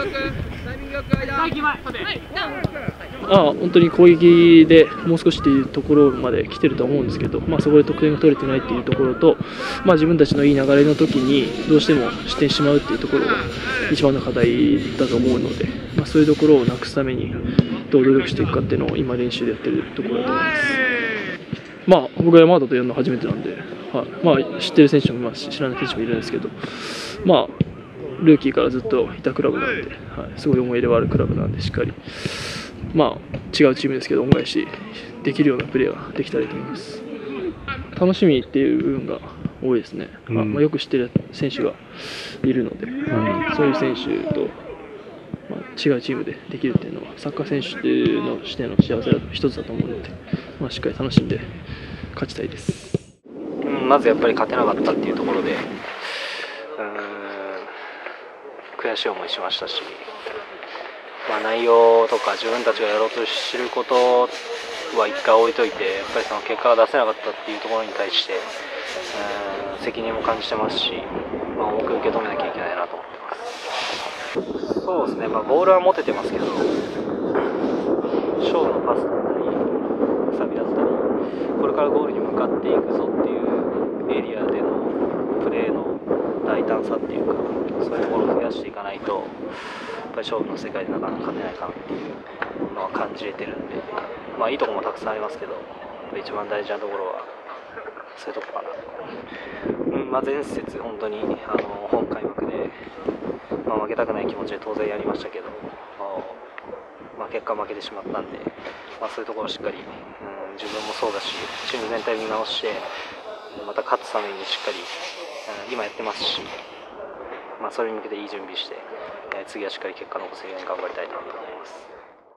本当に攻撃でもう少しというところまで来てると思うんですけど、そこで得点が取れてないというところと、自分たちのいい流れの時にどうしても失点してしまうというところが一番の課題だと思うので、そういうところをなくすためにどう努力していくかっていうのを今練習でやってるところだと思います。僕は山形とやるの初めてなんで、知ってる選手もいますし知らない選手もいるんですけど、ルーキーからずっといたクラブなので、すごい思い入れはあるクラブなんで、しっかり、違うチームですけど恩返しできるようなプレーができたらいいと思います。楽しみっていう部分が多いですね。よく知ってる選手がいるので、そういう選手と、違うチームでできるっていうのはサッカー選手のしての幸せの一つだと思うので、しっかり楽しんで勝ちたいです。 まずやっぱり勝てなかったっていうところで、悔しい思いしましたし、内容とか自分たちがやろうとしていることは一回置いといて、やっぱりその結果が出せなかったっていうところに対して、責任も感じてますし、重く受け止めなきゃいけないなと思ってます。そうですね、ボールは持ててますけど、勝負のパスだったり、くさびだったり、これからゴールに向かっていくぞっていうエリアでのプレーの大胆さっていうか、そういうところを増やしていかないと、やっぱり勝負の世界でなかなか勝てないかなっていうのは感じれてるんで、いいところもたくさんありますけど、一番大事なところはそういうところかな。前節本当に本開幕で、負けたくない気持ちで当然やりましたけど、結果負けてしまったんで、そういうところをしっかり、自分もそうだしチーム全体見直して、また勝つためにしっかり、今やってますし、それに向けていい準備して、次はしっかり結果を残せるように頑張りたいと思います。